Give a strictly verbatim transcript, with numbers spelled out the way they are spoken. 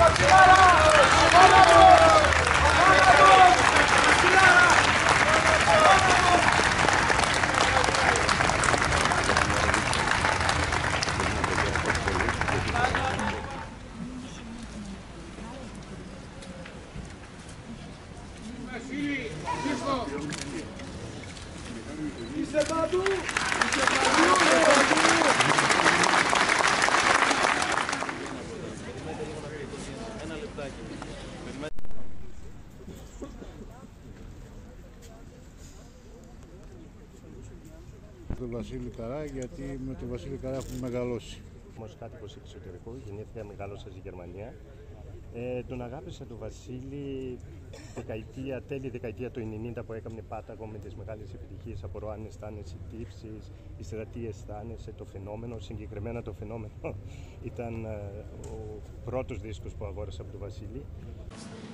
Είσαι παντού! Είσαι παντού! Ένα λεπτάκι. Τον Βασίλη Καρά, γιατί με τον Βασίλη Καρά έχουμε μεγαλώσει. Ως κάτοικος εξωτερικού, γεννήθηκα, μεγάλωσα στη Γερμανία. Ε, τον αγάπησα τον Βασίλη δεκαετία, τέλη δεκαετία του ενενήντα που έκανε Πάταγο με τις μεγάλες επιτυχίες. Απορώ αν αισθάνεσαι τύψεις, ύστερα τι αισθάνεσαι, το φαινόμενο. Συγκεκριμένα το φαινόμενο ήταν ε, ο πρώτος δίσκος που αγόρασα από τον Βασίλη.